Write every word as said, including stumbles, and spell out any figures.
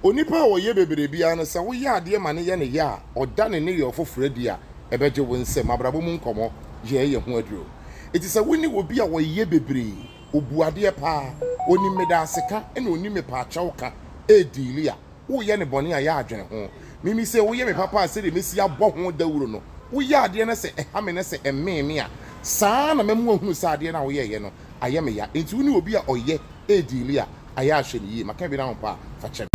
onipa wo ye bebere bia no se wo ye ade ma ne ye ne ya oda ne ne ye ofoforo dia ebeje wo nsem abrabo mu nkomo ye ye ho aduro eti se woni obi a wo ye bebere obuade pa oni meda aseka ene oni me pa chawka edili a wo ye ne bone a ya adwene ho mimi se wo ye me papa se de mesi abo ho dawuro no wo ye ade ne se eha me ne se emmeme a saa na memu ahunu sa ade na wo ye ye no aye me ya enti woni obi a oye edili a aya ahwe ne yi maka bi na ho pa fa che